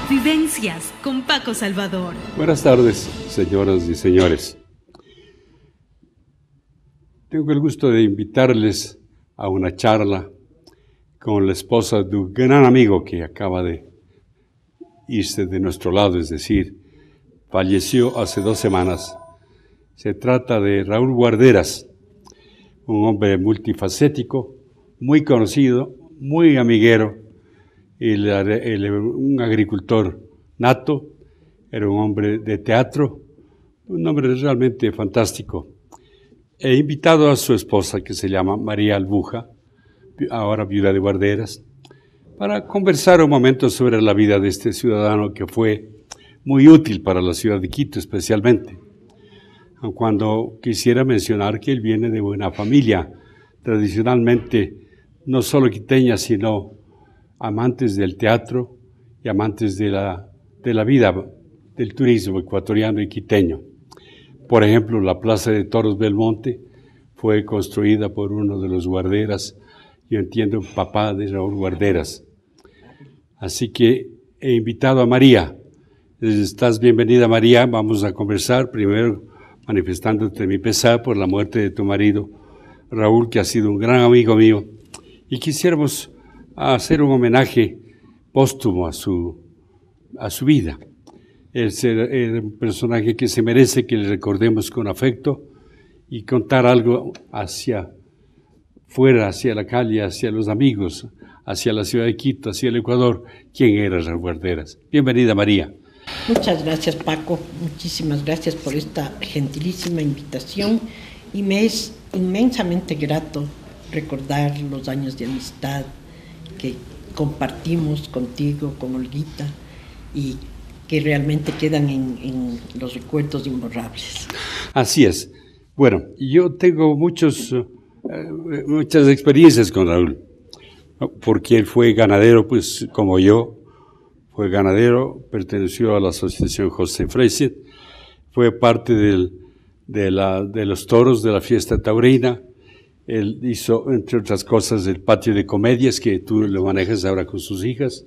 Vivencias con Paco Salvador. Buenas tardes, señoras y señores. Tengo el gusto de invitarles a una charla con la esposa de un gran amigo que acaba de irse de nuestro lado, es decir, falleció hace 2 semanas. Se trata de Raúl Guarderas, un hombre multifacético, muy conocido, muy amiguero, un agricultor nato, era un hombre de teatro, un hombre realmente fantástico. He invitado a su esposa, que se llama María Albuja, ahora viuda de Guarderas, para conversar un momento sobre la vida de este ciudadano que fue muy útil para la ciudad de Quito especialmente. Cuando quisiera mencionar que él viene de una familia tradicionalmente no solo quiteña, sino amantes del teatro y amantes de la vida, del turismo ecuatoriano y quiteño. Por ejemplo, la Plaza de Toros Belmonte fue construida por uno de los Guarderas, yo entiendo, papá de Raúl Guarderas. Así que he invitado a María. Estás bienvenida, María. Vamos a conversar primero manifestándote mi pesar por la muerte de tu marido, Raúl, que ha sido un gran amigo mío, y quisiéramos hacer un homenaje póstumo a su vida. Es un personaje que se merece que le recordemos con afecto y contar algo hacia fuera, hacia la calle, hacia los amigos, hacia la ciudad de Quito, hacia el Ecuador. ¿Quién era Raúl Guarderas? Bienvenida, María. Muchas gracias, Paco. Muchísimas gracias por esta gentilísima invitación y me es inmensamente grato recordar los años de amistad que compartimos contigo, con Olguita, y que realmente quedan en los recuerdos imborrables. Así es. Bueno, yo tengo muchas experiencias con Raúl, porque él fue ganadero, pues como yo, fue ganadero, perteneció a la asociación José Freisler, fue parte de los toros de la fiesta taurina. Él hizo, entre otras cosas, el patio de comedias, que tú lo manejas ahora con sus hijas.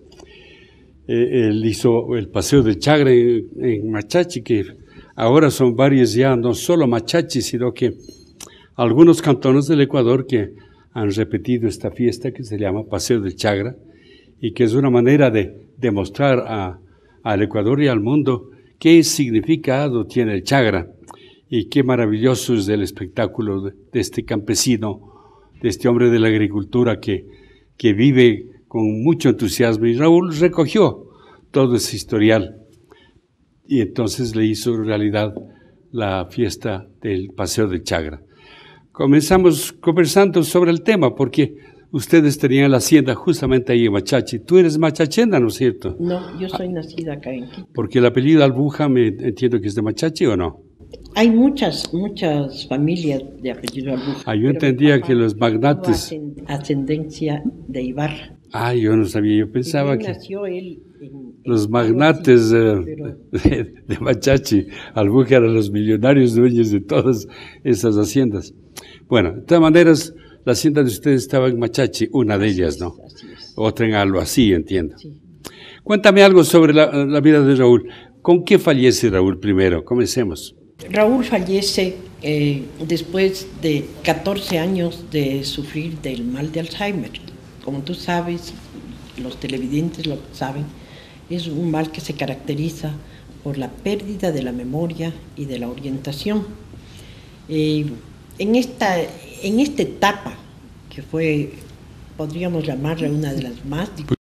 Él hizo el paseo del Chagre en Machachi, que ahora son varios ya, no solo Machachi, sino que algunos cantones del Ecuador que han repetido esta fiesta que se llama Paseo del Chagra, y que es una manera de demostrar al Ecuador y al mundo qué significado tiene el Chagra y qué maravilloso es el espectáculo de este campesino, de este hombre de la agricultura que vive con mucho entusiasmo. Y Raúl recogió todo ese historial y entonces le hizo realidad la fiesta del Paseo del Chagra. Comenzamos conversando sobre el tema porque ustedes tenían la hacienda justamente ahí en Machachi. Tú eres machachena, ¿no es cierto? No, yo soy nacida acá en Quito. Porque el apellido Albuja me entiendo que es de Machachi, ¿o no? Hay muchas familias de apellido Albuja. Yo entendía que los magnates... Ascendencia de Ibarra. Yo no sabía, yo pensaba que... Nació él los magnates de Machachi, Albuja eran los millonarios dueños de todas esas haciendas. Bueno, de todas maneras, la hacienda de ustedes estaba en Machachi, una de ellas, ¿no? Así es. Otra en Alhuací, entiendo. Sí. Cuéntame algo sobre la vida de Raúl. ¿Con qué fallece Raúl primero? Comencemos. Raúl fallece después de 14 años de sufrir del mal de Alzheimer. Como tú sabes, los televidentes lo saben, es un mal que se caracteriza por la pérdida de la memoria y de la orientación. En esta etapa, que fue, podríamos llamarla una de las más difíciles,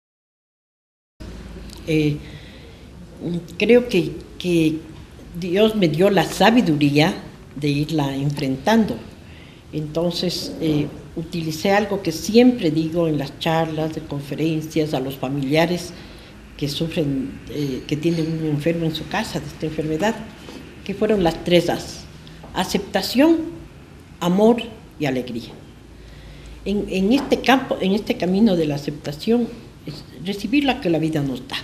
creo que Dios me dio la sabiduría de irla enfrentando. Entonces, utilicé algo que siempre digo en las charlas, de conferencias, a los familiares que sufren, que tienen un enfermo en su casa de esta enfermedad, que fueron las 3 A's: aceptación, amor y alegría. En este camino de la aceptación, es recibir lo que la vida nos da.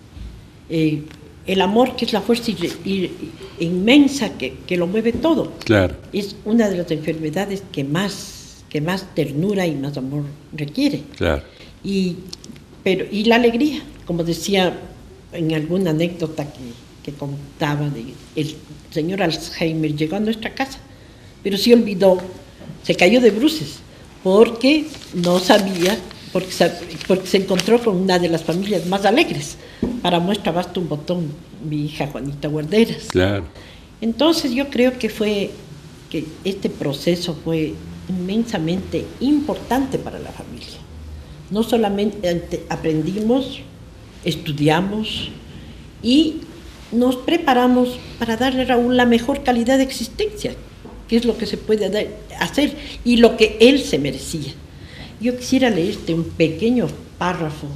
El amor, que es la fuerza inmensa que lo mueve todo. Claro. Es una de las enfermedades que más ternura y más amor requiere. Claro. Y la alegría, como decía en alguna anécdota que contaba de el señor Alzheimer llegó a nuestra casa, pero se olvidó, se cayó de bruces, porque no sabía, porque se encontró con una de las familias más alegres. Para muestra basta un botón, mi hija Juanita Guarderas. Claro. Entonces yo creo que este proceso fue inmensamente importante para la familia. No solamente aprendimos, estudiamos y nos preparamos para darle a Raúl la mejor calidad de existencia, que es lo que se puede hacer y lo que él se merecía. Yo quisiera leerte un pequeño párrafo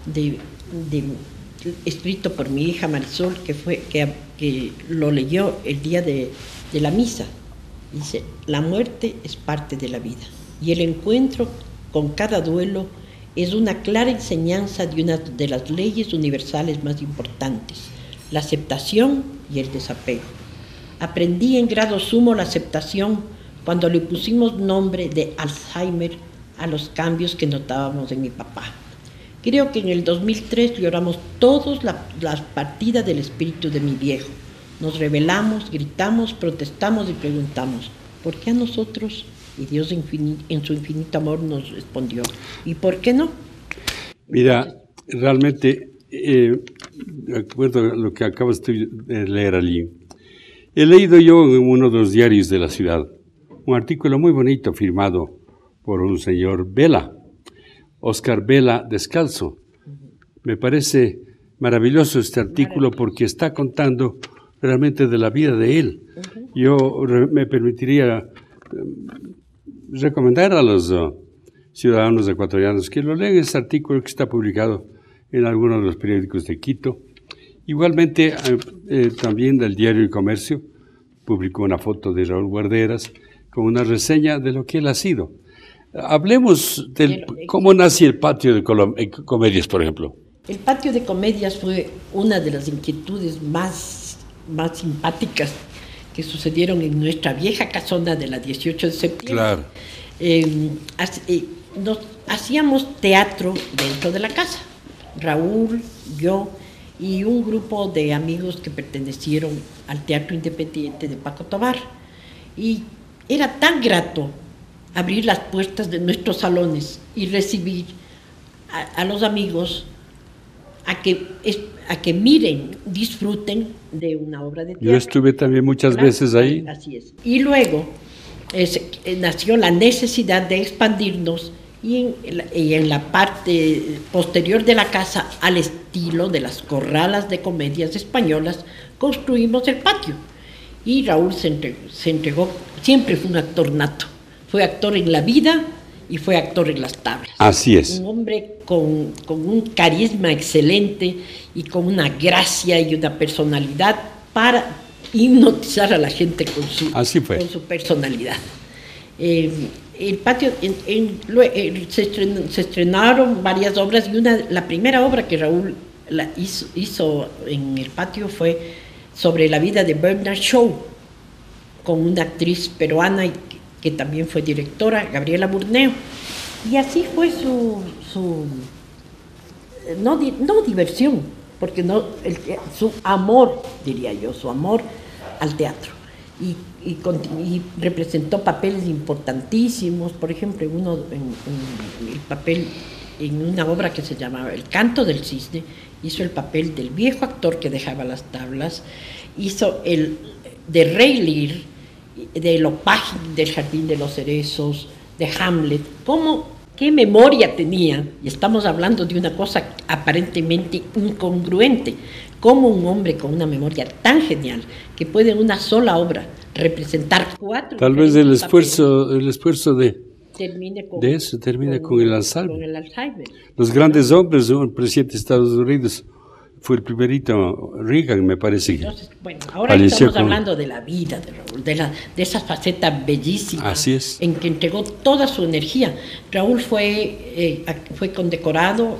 escrito por mi hija Marisol, que lo leyó el día de la misa. Dice: la muerte es parte de la vida y el encuentro con cada duelo es una clara enseñanza de una de las leyes universales más importantes, la aceptación y el desapego. Aprendí en grado sumo la aceptación cuando le pusimos nombre de Alzheimer a los cambios que notábamos en mi papá. Creo que en el 2003 lloramos todos la partida del espíritu de mi viejo. Nos rebelamos, gritamos, protestamos y preguntamos: ¿por qué a nosotros? Y Dios en su infinito amor nos respondió: ¿y por qué no? Mira, realmente, de acuerdo a lo que acabas de leer allí, he leído yo en uno de los diarios de la ciudad un artículo muy bonito firmado por un señor Vela, Oscar Vela Descalzo. Me parece maravilloso este artículo porque está contando realmente de la vida de él. Yo me permitiría recomendar a los ciudadanos ecuatorianos que lo lean, este artículo que está publicado en algunos de los periódicos de Quito. Igualmente, también del diario El Comercio, publicó una foto de Raúl Guarderas con una reseña de lo que él ha sido. Hablemos de cómo nace el patio de comedias, por ejemplo. El patio de comedias fue una de las inquietudes más simpáticas que sucedieron en nuestra vieja casona de la 18 de septiembre. Claro. Hacíamos teatro dentro de la casa. Raúl, yo y un grupo de amigos que pertenecieron al Teatro Independiente de Paco Tobar. Y era tan grato abrir las puertas de nuestros salones y recibir a los amigos a que miren, disfruten de una obra de teatro. Yo estuve también muchas veces ahí. Así es. Y luego nació la necesidad de expandirnos y en la parte posterior de la casa, al estilo de las corralas de comedias españolas, construimos el patio. Y Raúl se entregó, siempre fue un actor nato. Fue actor en la vida y fue actor en las tablas. Así es. Un hombre con un carisma excelente y con una gracia y una personalidad para hipnotizar a la gente con su personalidad. El patio, se estrenaron varias obras y la primera obra que Raúl hizo en el patio fue sobre la vida de Bernard Shaw, con una actriz peruana que también fue directora, Gabriela Burneo. Y así fue no diversión, porque su amor, diría yo, su amor al teatro. Y representó papeles importantísimos, por ejemplo, el papel en una obra que se llamaba El Canto del Cisne, hizo el papel del viejo actor que dejaba las tablas, hizo el de Rey Lear, de Lopagin, del Jardín de los Cerezos, de Hamlet. ¿Qué memoria tenía? Y estamos hablando de una cosa aparentemente incongruente. Como un hombre con una memoria tan genial que puede en una sola obra representar 4. Tal vez el esfuerzo de eso termina con el Alzheimer. Los grandes hombres, el presidente de Estados Unidos fue el primerito, Reagan, me parece. Entonces, bueno, ahora estamos hablando de la vida de Raúl, de esa faceta bellísima. Así es. En que entregó toda su energía. Raúl fue condecorado,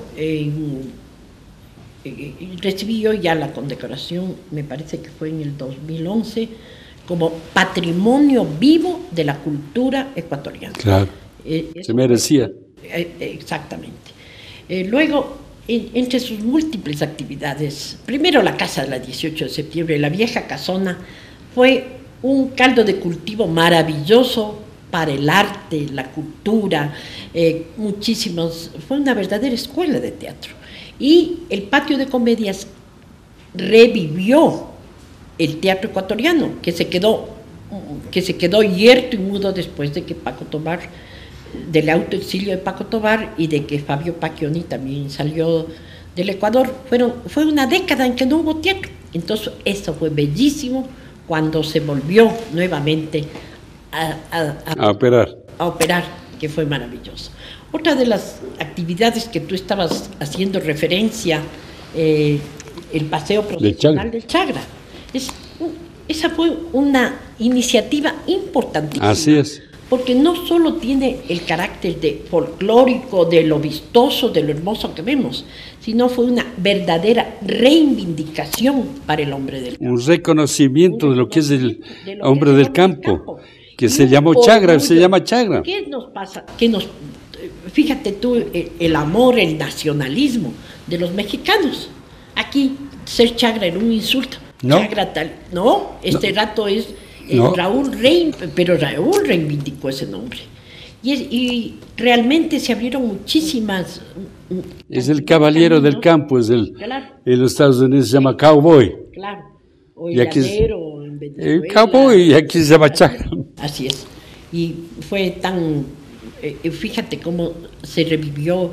recibió ya la condecoración, me parece que fue en el 2011, como Patrimonio Vivo de la Cultura Ecuatoriana. Claro, se merecía. Exactamente. Luego entre sus múltiples actividades, primero la Casa de la 18 de septiembre, la vieja casona, fue un caldo de cultivo maravilloso para el arte, la cultura, fue una verdadera escuela de teatro. Y el patio de comedias revivió el teatro ecuatoriano, que se quedó yerto y mudo después de que Paco Tobar, del autoexilio de Paco Tobar y de que Fabio Pacchioni también salió del Ecuador. Fue una década en que no hubo teatro. Entonces eso fue bellísimo cuando se volvió nuevamente a operar, que fue maravilloso. Otra de las actividades que tú estabas haciendo referencia, el paseo procesional del Chagra. Esa fue una iniciativa importantísima. Así es. Porque no solo tiene el carácter de folclórico, de lo vistoso, de lo hermoso que vemos, sino fue una verdadera reivindicación para el hombre del campo. Un reconocimiento de lo que es el hombre del campo, que se llamó Chagra, se llama Chagra. ¿Qué nos pasa? Fíjate tú, el amor, el nacionalismo de los mexicanos. Aquí ser Chagra era un insulto. No. Chagra tal. No, rato es no. Pero Raúl reivindicó ese nombre. Y realmente se abrieron muchísimas. Es el caballero del campo, Claro. En los Estados Unidos se llama cowboy. Claro. O Y aquí llanero, en Venezuela. El cowboy, y aquí se llama Chagra. Así es. Y fue tan. Fíjate cómo se revivió.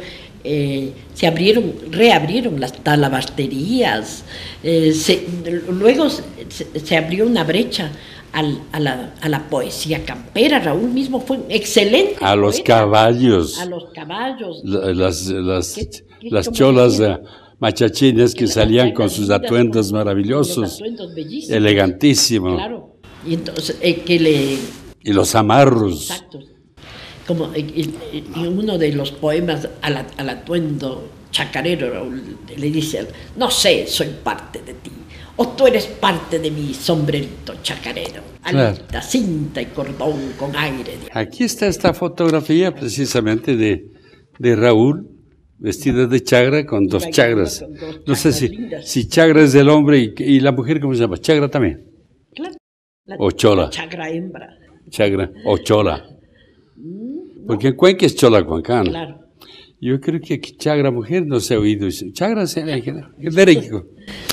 Reabrieron las talabarterías, luego se abrió una brecha a la poesía campera. Raúl mismo fue excelente. A los caballos. A los caballos. Las cholas machachines que salían con sus atuendos maravillosos, atuendos bellísimos, elegantísimos. Claro. Y entonces, y los amarros. Exacto. Como en uno de los poemas al atuendo chacarero, Raúl le dice: no sé, soy parte de ti, o tú eres parte de mi sombrerito chacarero, claro. Alita, cinta y cordón con aire de... Aquí está esta fotografía precisamente de Raúl, vestido de Chagra con dos chagras. No sé si Chagra es del hombre y la mujer, ¿cómo se llama? Chagra también. Claro. O chola. Chagra hembra. Chagra o chola. Porque en Cuenca es chola cuancana. Claro. Yo creo que aquí Chagra mujer no se ha oído. Chagra se ha derecho.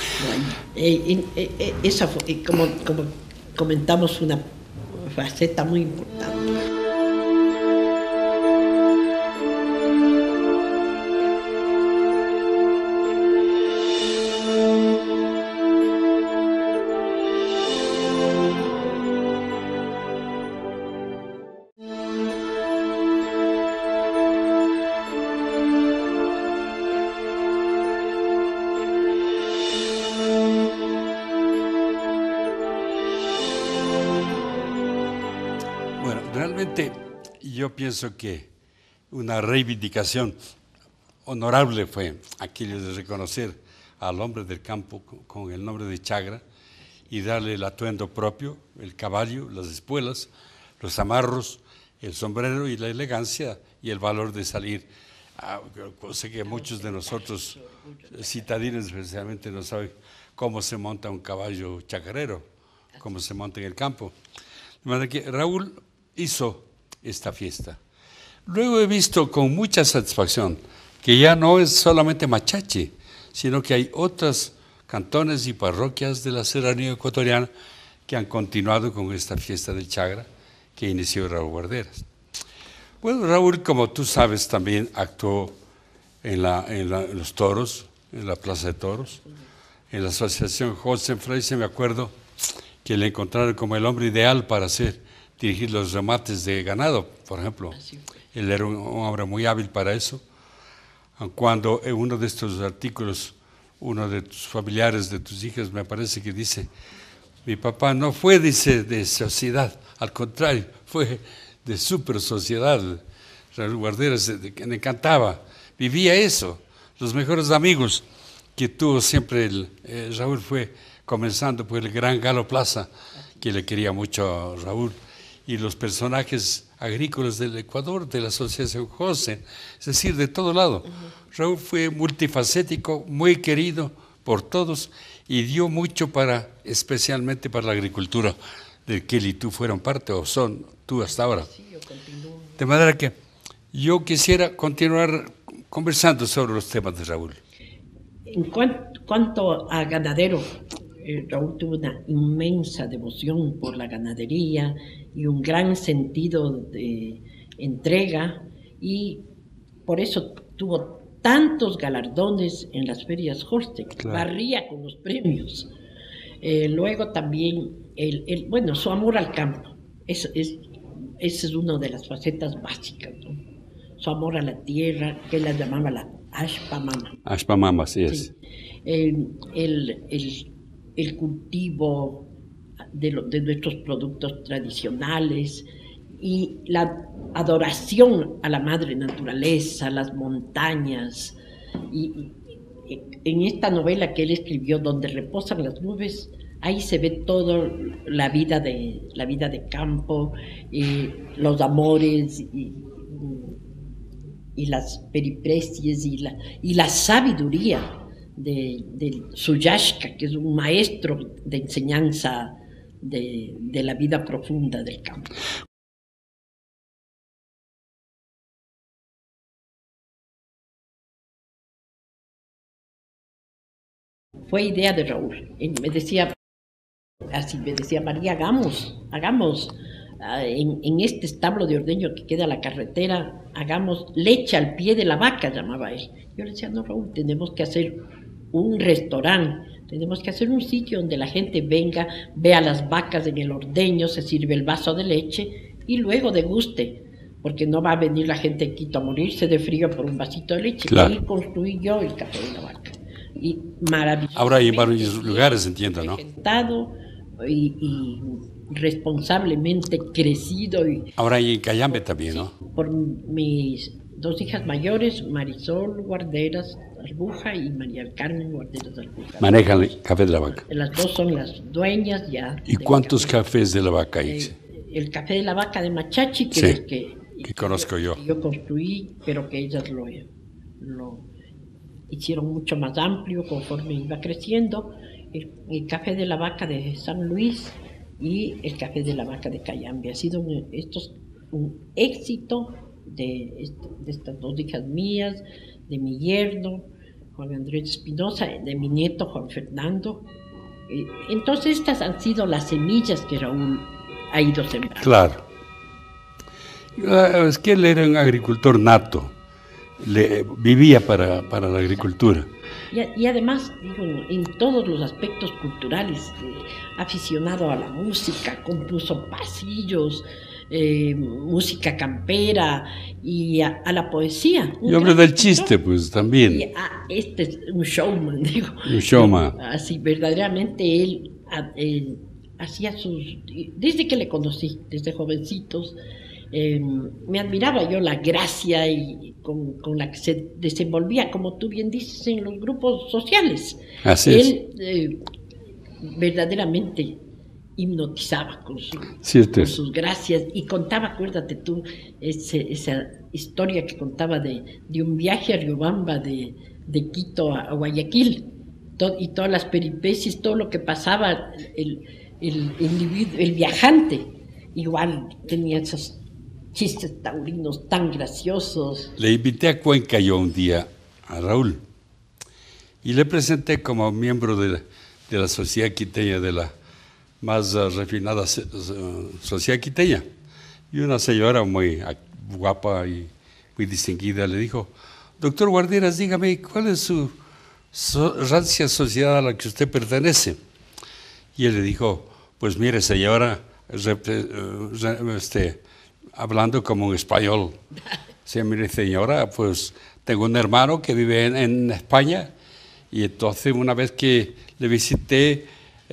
Esa fue, como comentamos, una faceta muy importante. Realmente yo pienso que una reivindicación honorable fue aquello de reconocer al hombre del campo con el nombre de Chagra y darle el atuendo propio, el caballo, las espuelas, los amarros, el sombrero y la elegancia y el valor de salir. Cosa que muchos de nosotros, citadinos especialmente, no saben cómo se monta un caballo chacarero, cómo se monta en el campo. De manera que Raúl hizo esta fiesta. Luego he visto con mucha satisfacción que ya no es solamente Machache, sino que hay otros cantones y parroquias de la serranía ecuatoriana que han continuado con esta fiesta del Chagra que inició Raúl Guarderas. Bueno, Raúl, como tú sabes, también actuó en los toros, en la Plaza de Toros, en la asociación José Freise. Me acuerdo que le encontraron como el hombre ideal para dirigir los remates de ganado, por ejemplo. Él era un hombre muy hábil para eso. Cuando en uno de estos artículos, uno de tus familiares, de tus hijas, me parece que dice: mi papá no fue, dice, de sociedad, al contrario, fue de super sociedad. Raúl Guarderas, que le encantaba, vivía eso. Los mejores amigos que tuvo siempre Raúl fue comenzando por el gran Galo Plaza, que le quería mucho a Raúl, y los personajes agrícolas del Ecuador, de la Asociación José, es decir, de todo lado. Raúl fue multifacético, muy querido por todos y dio mucho especialmente para la agricultura, del que él y tú fueron parte, o son tú hasta ahora. Sí, yo continúo. De manera que yo quisiera continuar conversando sobre los temas de Raúl. En cuanto a ganadero, Raúl tuvo una inmensa devoción por la ganadería y un gran sentido de entrega, y por eso tuvo tantos galardones en las ferias Holstein, Claro. barría con los premios. Luego también, bueno, su amor al campo, esa es una de las facetas básicas, ¿no? Su amor a la tierra, que él la llamaba la Ashpa Mama. Ashpa Mama, así es. Sí. El cultivo de nuestros productos tradicionales y la adoración a la madre naturaleza, las montañas. Y en esta novela que él escribió, Donde reposan las nubes, ahí se ve toda la vida de campo, los amores y las periplesias y la sabiduría de Suyashka, que es un maestro de enseñanza de la vida profunda del campo. Fue idea de Raúl. Él me decía, María, hagamos en este establo de ordeño que queda a la carretera, hagamos leche al pie de la vaca, llamaba él. Yo le decía, no, Raúl, tenemos que hacer un restaurante, tenemos que hacer un sitio donde la gente venga, vea las vacas en el ordeño, se sirve el vaso de leche y luego deguste, porque no va a venir la gente de Quito a morirse de frío por un vasito de leche. Claro. Ahí construí yo el café de la vaca. Y maravilloso. Ahora hay varios lugares, entiendo, ¿no? Regentado y responsablemente crecido. Ahora hay en Cayambe también, ¿no? Por mis dos hijas mayores, Marisol Guarderas Albuja y María del Carmen Guarderas Albuja. Manejan el café de la vaca. Las dos son las dueñas ya. ¿Y cuántos cafés de la vaca hay? El café de la vaca de Machachi, que Sí, es que conozco yo. que yo construí, pero que ellas lo hicieron mucho más amplio conforme iba creciendo. El café de la vaca de San Luis y el café de la vaca de Cayambe. Ha sido un éxito de estas dos hijas mías, de mi yerno, Juan Andrés Espinosa, de mi nieto, Juan Fernando. Entonces estas han sido las semillas que Raúl ha ido sembrando. Claro. Es que él era un agricultor nato, vivía para la agricultura. Y además, digo, en todos los aspectos culturales, aficionado a la música, compuso pasillos, música campera y a la poesía. Y hombre del chiste, pues también. Este es un showman, digo. Un showman. Así, verdaderamente él hacía desde que le conocí, desde jovencitos, me admiraba yo la gracia con la que se desenvolvía, como tú bien dices, en los grupos sociales. Así Él verdaderamente hipnotizaba con sus gracias y contaba, acuérdate tú, esa historia que contaba de un viaje a Riobamba de Quito a Guayaquil, y todas las peripecias, todo lo que pasaba el individuo, el viajante, igual tenía esos chistes taurinos tan graciosos. Le invité a Cuenca yo un día a Raúl y le presenté como miembro de la sociedad quiteña, de la más refinada sociedad quiteña. Y una señora muy guapa y muy distinguida le dijo: doctor Guarderas, dígame, ¿cuál es su rancia sociedad a la que usted pertenece? Y él le dijo: pues mire, señora, hablando como un español. Sí, mire, señora, pues tengo un hermano que vive en España, y entonces una vez que le visité,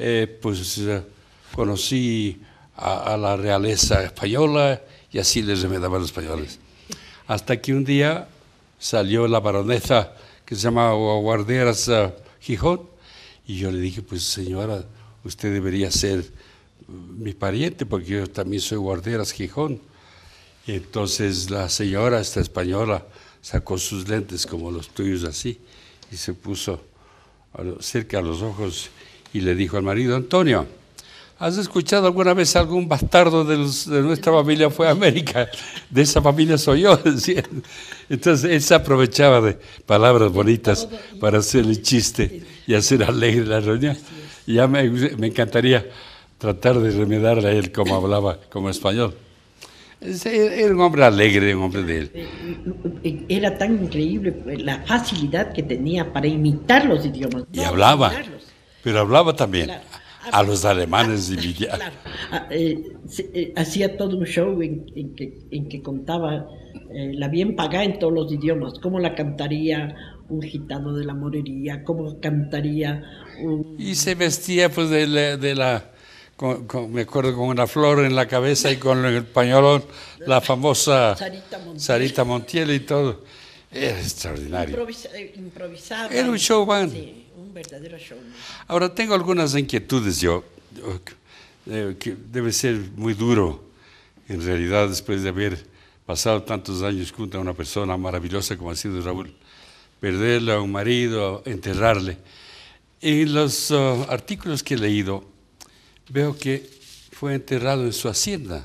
conocí a la realeza española y así les remedaban los españoles. Hasta que un día salió la baronesa que se llama Guarderas Gijón, y yo le dije: pues señora, usted debería ser mi pariente porque yo también soy Guarderas Gijón. Entonces la señora, esta española, sacó sus lentes como los tuyos así y se puso cerca a los ojos y le dijo al marido: Antonio, ¿has escuchado alguna vez algún bastardo de nuestra familia fue a América? De esa familia soy yo, decía. Entonces él se aprovechaba de palabras bonitas para hacerle chiste y hacer alegre la reunión. Y ya me encantaría tratar de remediarle a él como hablaba como español. Era un hombre alegre, un hombre de él. Era tan increíble la facilidad que tenía para imitar los idiomas. Y hablaba, pero hablaba también. Claro. A los alemanes claro. Hacía todo un show en que contaba la bien pagada en todos los idiomas, cómo la cantaría un gitano de la morería, cómo cantaría un... Y se vestía pues me acuerdo, con una flor en la cabeza y con el pañolón, la famosa Sarita Montiel y todo. Era extraordinario. Improvisaba. Era un showman. Sí, un verdadero showman. Ahora tengo algunas inquietudes que debe ser muy duro, en realidad, después de haber pasado tantos años junto a una persona maravillosa como ha sido Raúl, perderle a un marido, enterrarle. En los artículos que he leído, veo que fue enterrado en su hacienda.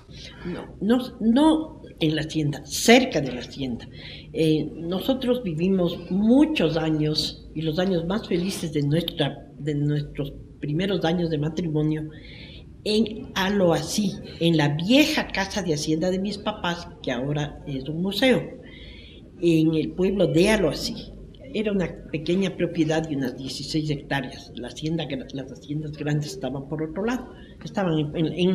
No en la hacienda, cerca de la hacienda. Nosotros vivimos muchos años, y los años más felices de nuestros primeros años de matrimonio, en Aloasí, en la vieja casa de hacienda de mis papás, que ahora es un museo, en el pueblo de Aloasí. Era una pequeña propiedad de unas 16 hectáreas. Las haciendas grandes estaban por otro lado, estaban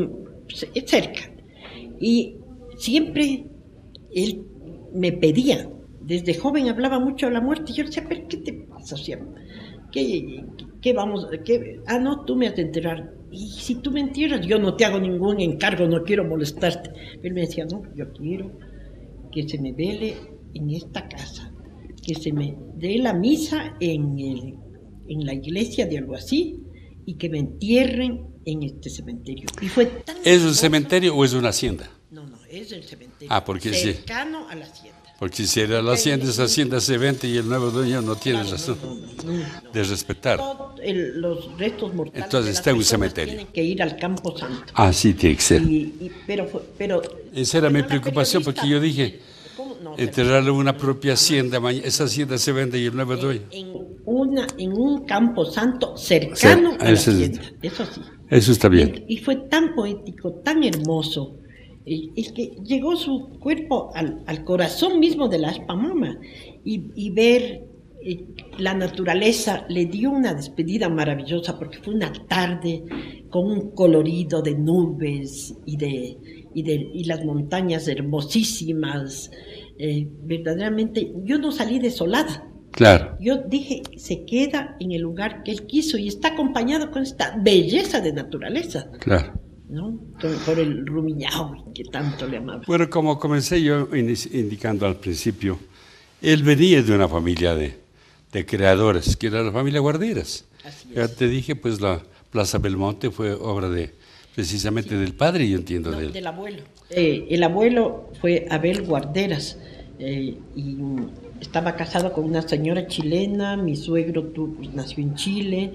cerca. Y siempre él me pedía, desde joven hablaba mucho de la muerte. Yo le decía: ¿pero qué te pasa? O sea, ¿qué vamos? No, tú me has de enterrar. Y si tú me entierras, yo no te hago ningún encargo, no quiero molestarte. Él me decía: no, yo quiero que se me vele en esta casa, que se me dé la misa en la iglesia de algo así, y que me entierren en este cementerio. Y fue tan ¿Es un cementerio o es una hacienda? No, es el cementerio. Porque cercano a la hacienda. Porque si era la hacienda, esa hacienda se vende y el nuevo dueño no tiene razón de respetar. Los restos mortales. Entonces está en un cementerio. Tienen que ir al Campo Santo. Sí tiene que ser. Pero esa era mi preocupación, porque yo dije: enterrarle una propia hacienda, esa hacienda se vende y el nuevo dueño. En un Campo Santo cercano a la hacienda. Eso sí. Eso está bien. Y fue tan poético, tan hermoso. Es que llegó su cuerpo al corazón mismo de la Pamama, y ver la naturaleza le dio una despedida maravillosa, porque fue una tarde con un colorido de nubes y las montañas hermosísimas. Verdaderamente yo no salí desolada. Claro. Yo dije: se queda en el lugar que él quiso y está acompañado con esta belleza de naturaleza. Claro. ¿No? Por el Rumiñahui, que tanto le amaba. Bueno, como comencé yo indicando al principio, él venía de una familia de creadores, que era la familia Guarderas. Ya te dije, pues la Plaza Belmonte fue obra precisamente del padre, yo entiendo, de él. Del abuelo. El abuelo fue Abel Guarderas, y estaba casado con una señora chilena. Mi suegro nació en Chile,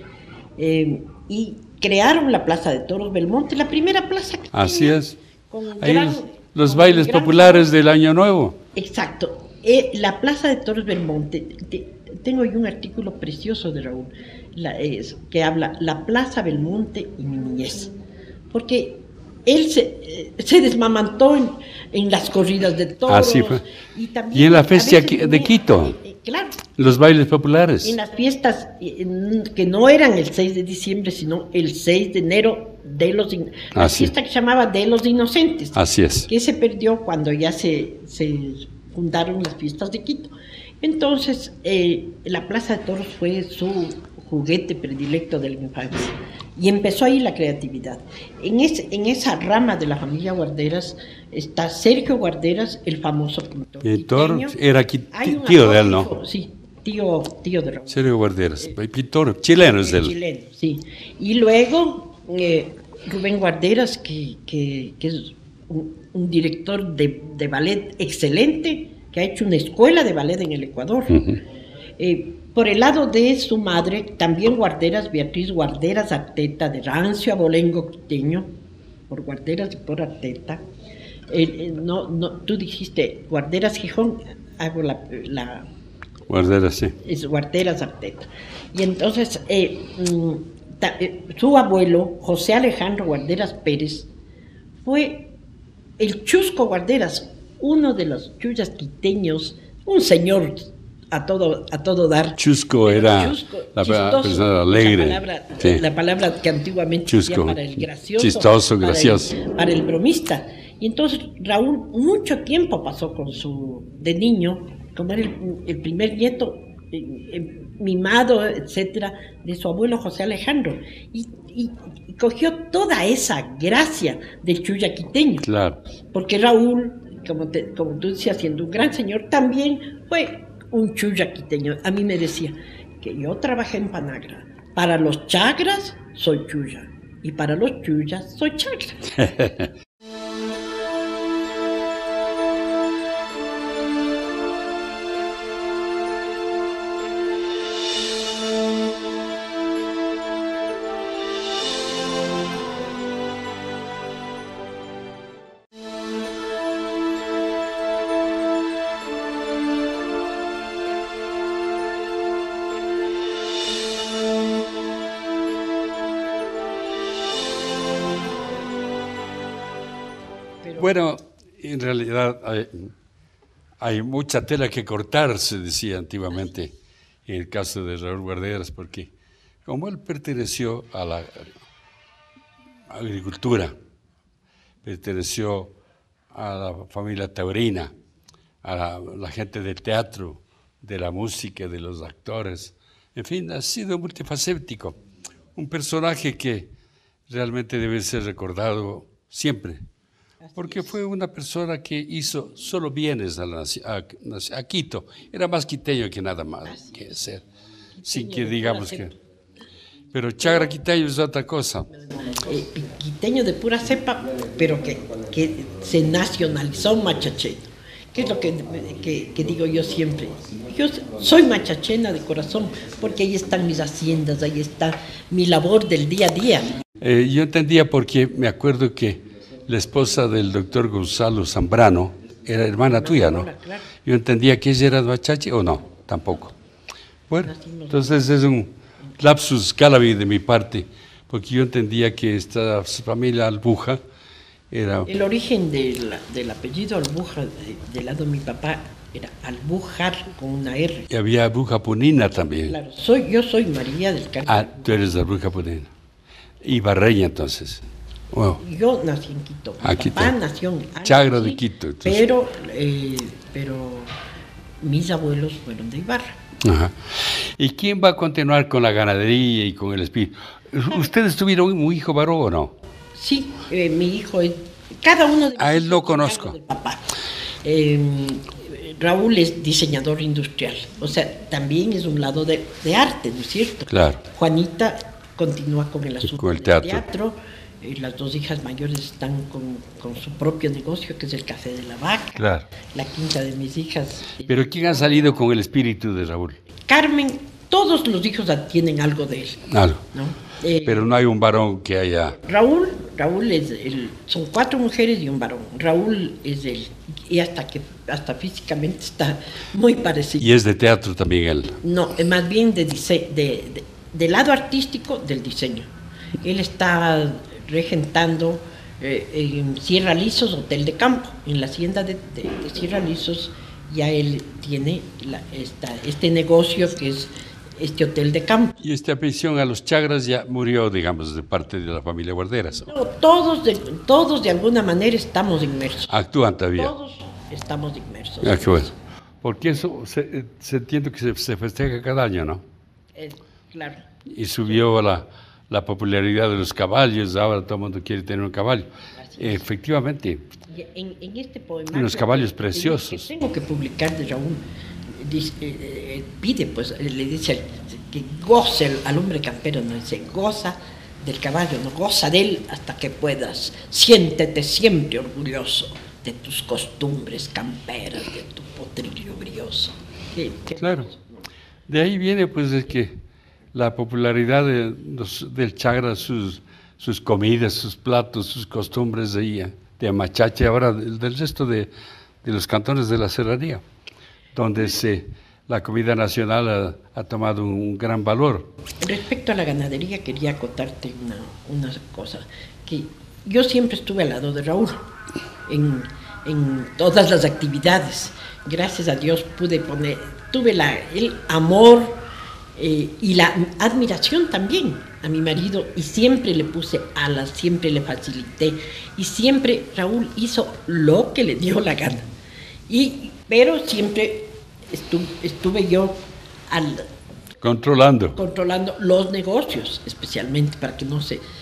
y crearon la Plaza de Toros Belmonte, la primera plaza que Así tenía, es. Ahí los bailes populares del Año Nuevo. Exacto. La Plaza de Toros Belmonte, tengo yo un artículo precioso de Raúl, que habla la Plaza Belmonte y mi niñez, porque él se desmamantó en las corridas de toros. Así fue. Y en la fecha de Quito. Claro. Los bailes populares. En las fiestas que no eran el 6 de diciembre, sino el 6 de enero, la fiesta que se llamaba de los Inocentes. Así es. Que se perdió cuando ya se fundaron las fiestas de Quito. Entonces, la Plaza de Toros fue su juguete predilecto de la infancia. Y empezó ahí la creatividad. En esa rama de la familia Guarderas está Sergio Guarderas, el famoso pintor. Pintor, era aquí, tío de él, ¿no? Sí, tío de Raúl. Sergio Guarderas, pintor, chileno es él. Chileno, sí. Y luego Rubén Guarderas, que es un director de ballet excelente, que ha hecho una escuela de ballet en el Ecuador. Por el lado de su madre, también Guarderas, Beatriz Guarderas Arteta, de rancio abolengo quiteño, por Guarderas y por Arteta. Tú dijiste Guarderas Gijón, hago la Guarderas, sí. Es Guarderas Arteta. Y entonces, su abuelo, José Alejandro Guarderas Pérez, fue el Chusco Guarderas, uno de los chullas quiteños, un señor a todo dar. Chusco era la persona alegre. La palabra que antiguamente Chusco, decía para el gracioso. Chistoso, gracioso. Para el bromista. Y entonces Raúl mucho tiempo pasó de niño, como era el primer nieto, mimado, etcétera, de su abuelo José Alejandro. Y cogió toda esa gracia del chulla quiteño. Claro. Porque Raúl, como tú decías, siendo un gran señor, también fue un chulla quiteño. A mí me decía que yo trabajé en Panagra. Para los chagras soy chulla y para los chullas soy chagra. Bueno, en realidad hay mucha tela que cortar, se decía antiguamente, en el caso de Raúl Guarderas, porque como él perteneció a la agricultura, perteneció a la familia taurina, a la gente del teatro, de la música, de los actores, en fin, ha sido multifacético, un personaje que realmente debe ser recordado siempre. Porque fue una persona que hizo solo bienes a Quito. Era más quiteño que nada más que ser. Sin que digamos que... Pero chagra quiteño es otra cosa. Quiteño de pura cepa, pero que se nacionalizó machacheño. ¿Qué es lo que digo yo siempre? Yo soy machachena de corazón, porque ahí están mis haciendas, ahí está mi labor del día a día. Yo entendía porque me acuerdo que la esposa del doctor Gonzalo Zambrano era hermana tuya, ¿no? Claro. Yo entendía que ella era machache o no, tampoco. Bueno, entonces es un lapsus calavi de mi parte, porque yo entendía que esta familia Albuja era... El origen del apellido Albuja, del lado de mi papá, era Albujar con una R. Y había Albuja Punina también. Claro, yo soy María del Carmen. Ah, tú eres de Albuja Punina. Y Barreña, entonces. Wow. Yo nací en Quito. Mi papá nació en Chagra de Quito. Entonces. Pero mis abuelos fueron de Ibarra. Ajá. ¿Y quién va a continuar con la ganadería y con el espíritu? ¿Ustedes tuvieron un hijo varón o no? Sí, mi hijo es... Cada uno de a él lo conozco. Del papá. Raúl es diseñador industrial, o sea, también es un lado de arte, ¿no es cierto? Claro. Juanita continúa con el asunto con el del teatro. teatro. Las dos hijas mayores están con su propio negocio, que es el Café de la Vaca. Claro. La quinta de mis hijas. ¿Pero quién ha salido con el espíritu de Raúl? Carmen, todos los hijos tienen algo de él. Algo. ¿No? Pero no hay un varón que haya... Raúl es son 4 mujeres y un varón. Raúl es y hasta físicamente está muy parecido. Y es de teatro también él. No, es más bien del lado artístico del diseño. Él está regentando en Sierra Lizos, Hotel de Campo. En la hacienda de Sierra Lizos ya él tiene este negocio que es este Hotel de Campo. Y esta afición a los chagras ya murió, digamos, de parte de la familia Guarderas. No, todos de alguna manera estamos inmersos. Actúan todavía. Todos estamos inmersos. Ah, qué bueno. Porque eso se entiende que se festeja cada año, ¿no? Claro. Y subió la popularidad de los caballos, ahora todo el mundo quiere tener un caballo. Efectivamente. En este poema... Unos caballos preciosos. Que tengo que publicar de Raúl, pide, pues, le dice que goce al hombre campero, no dice, goza del caballo, ¿no? Goza de él hasta que puedas. Siéntete siempre orgulloso de tus costumbres camperas, de tu potrillo brioso. Claro. De ahí viene pues de que la popularidad del Chagra, sus comidas, sus platos, sus costumbres de Amachache, ahora del resto de los cantones de la serranía, donde la comida nacional ha tomado un gran valor. Respecto a la ganadería, quería acotarte una cosa, que yo siempre estuve al lado de Raúl en todas las actividades. Gracias a Dios tuve el amor y la admiración también a mi marido, y siempre le puse alas, siempre le facilité, y siempre Raúl hizo lo que le dio la gana. Pero siempre estuve yo controlando los negocios, especialmente para que no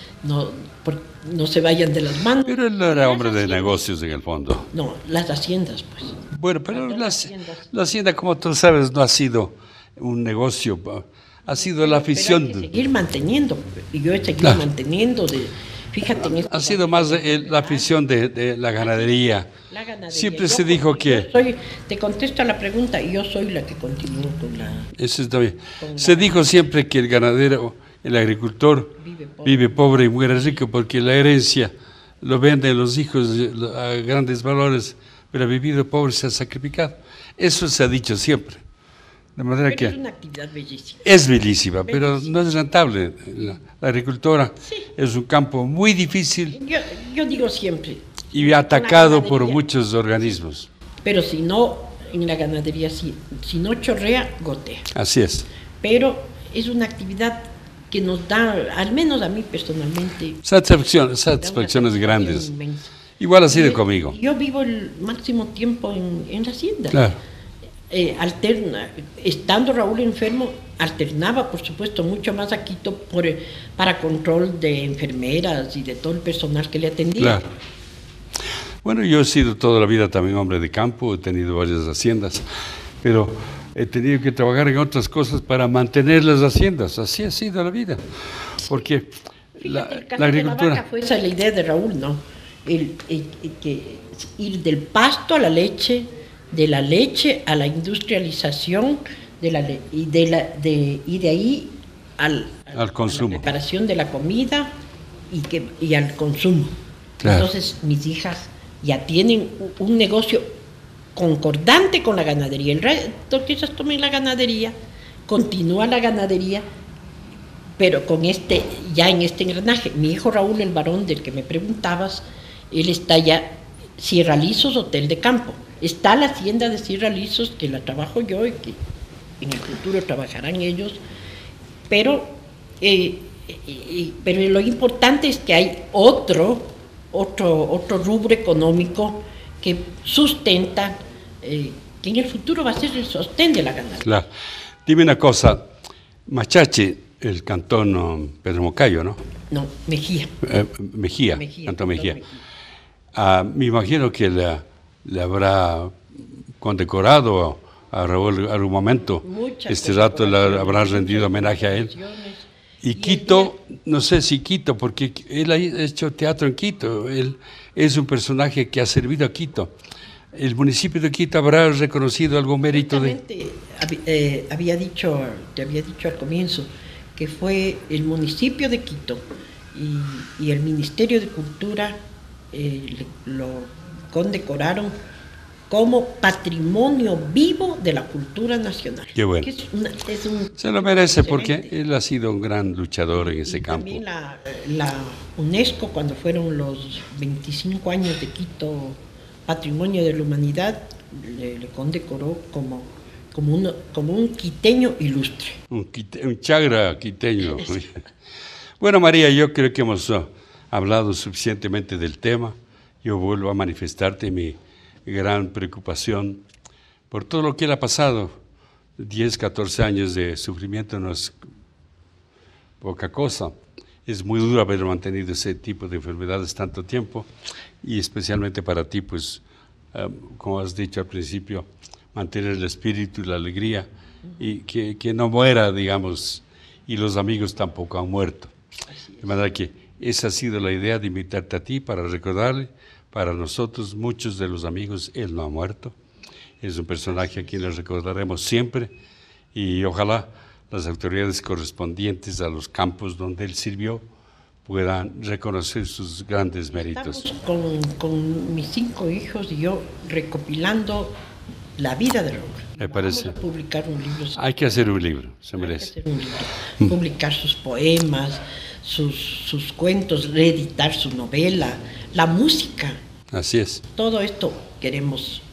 se vayan de las manos. Pero él no era hombre de negocios en el fondo. No, las haciendas, pues. Bueno, pero la hacienda, como tú sabes, no ha sido un negocio, ha sido la afición. Pero hay que seguir manteniendo, y yo he seguido manteniendo. Fíjate en esto. Ha sido más la afición de la ganadería. La ganadería. Siempre se dijo que... Te contesto a la pregunta y yo soy la que continúo con la... Eso está bien. Se dijo siempre que el ganadero, el agricultor, vive pobre y muere rico, porque la herencia lo venden los hijos a grandes valores, pero ha vivido pobre y se ha sacrificado. Eso se ha dicho siempre. De manera que es una actividad bellísima. Es bellísima, pero no es rentable. La agricultura es un campo muy difícil. Yo digo siempre. Y atacado por muchos organismos. Pero si no, en la ganadería, si no chorrea, gotea. Así es. Pero es una actividad que nos da, al menos a mí personalmente, satisfacciones grandes. Inmensa. Igual ha sido conmigo. Yo vivo el máximo tiempo en la hacienda. Claro. Estando Raúl enfermo, alternaba, por supuesto, mucho más a Quito para control de enfermeras y de todo el personal que le atendía. Claro. Bueno, yo he sido toda la vida también hombre de campo, he tenido varias haciendas, pero he tenido que trabajar en otras cosas para mantener las haciendas. Así ha sido la vida, porque la agricultura... De la vaca fue esa la idea de Raúl, ¿no? Ir del pasto a la leche, de la leche a la industrialización y de ahí al consumo, a la preparación de la comida y al consumo. Claro. Entonces mis hijas ya tienen un negocio concordante con la ganadería. El resto que ellas tomen la ganadería, continúa la ganadería, pero ya en este engranaje. Mi hijo Raúl, el varón del que me preguntabas, él está ya Sierra Lizos, Hotel de Campo. Está la hacienda de Sierra Lizos, que la trabajo yo y que en el futuro trabajarán ellos, pero lo importante es que hay otro rubro económico que sustenta, que en el futuro va a ser el sostén de la ganadería. Claro. Dime una cosa, Machache, el cantón Pedro Moncayo, ¿no? No, Mejía. Cantón Mejía. Me imagino que le habrá condecorado a Raúl en algún momento. Este rato le habrá rendido homenaje a él. Y Quito, no sé si Quito, porque él ha hecho teatro en Quito, él es un personaje que ha servido a Quito. ¿El municipio de Quito habrá reconocido algún mérito de...? Te había dicho al comienzo que fue el municipio de Quito y el Ministerio de Cultura lo condecoraron como patrimonio vivo de la cultura nacional. Qué bueno. Se lo merece porque él ha sido un gran luchador en ese campo. También la UNESCO, cuando fueron los 25 años de Quito, Patrimonio de la Humanidad, le condecoró como un quiteño ilustre. Un chagra quiteño. Bueno, María, yo creo que hemos hablado suficientemente del tema. Yo vuelvo a manifestarte mi gran preocupación por todo lo que él ha pasado. 10, 14 años de sufrimiento no es poca cosa. Es muy duro haber mantenido ese tipo de enfermedades tanto tiempo y especialmente para ti, pues, como has dicho al principio, mantener el espíritu y la alegría y que no muera, digamos, y los amigos tampoco han muerto. De manera que esa ha sido la idea de invitarte a ti para recordarle, para nosotros, muchos de los amigos, él no ha muerto. Es un personaje a quien le recordaremos siempre y ojalá las autoridades correspondientes a los campos donde él sirvió puedan reconocer sus grandes méritos. Estamos con mis 5 hijos y yo recopilando la vida de Roca. Me parece. Vamos a publicar un libro. Hay que hacer un libro, se merece. Hay que hacer un libro. Publicar sus poemas, sus cuentos, reeditar su novela, la música. Así es. Todo esto queremos.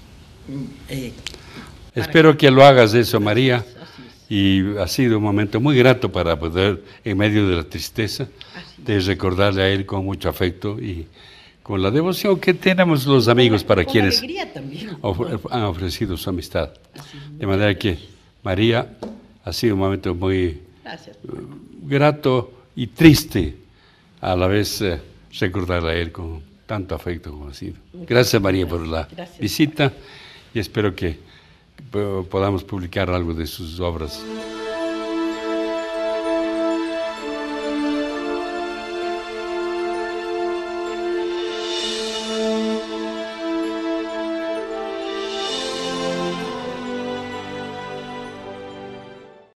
Espero que lo hagas eso, María. Y ha sido un momento muy grato para poder, en medio de la tristeza, de recordarle a él con mucho afecto y con la devoción que tenemos los amigos para quienes han ofrecido su amistad. De manera que, María, ha sido un momento muy grato y triste a la vez recordarle a él con tanto afecto como ha sido. Gracias, María, por la visita y espero que podamos publicar algo de sus obras.